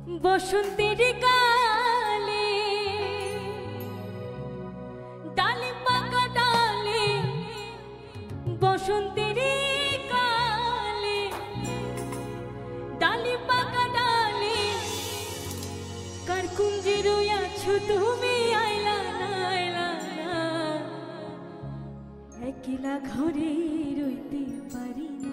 বসন্তের কালে ডালে পাকা ডালে বসন্তের কালে ডালে পাকা ডালে কার কুঞ্জে রইয়াছো তুমি আইলা না একলা ঘরে রইতে পারি না।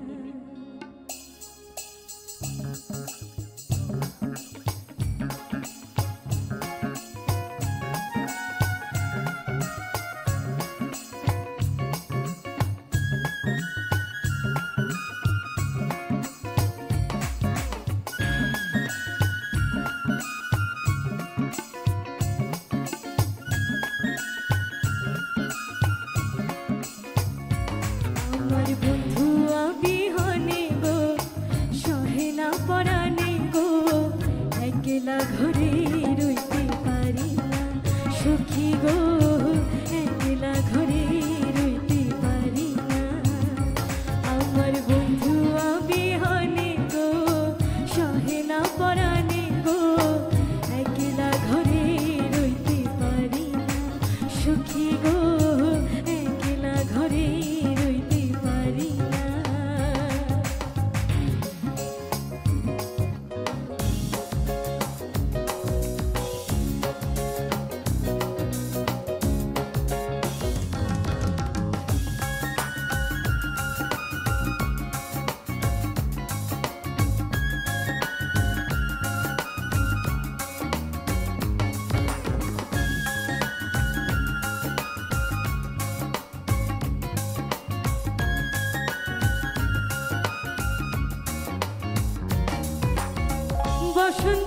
আমার বন্ধু বিহনে গো সহে না পরাণে গো একলা ঘরে রইতে পারি না সখী গো একলা ঘরে রইতে পারি না। আমার বন্ধু বিহনে গো সহে না পরাণে গো একলা ঘরে রইতে পারি না সখী গো একলা ঘরে রইতে পারি না। বসন্ত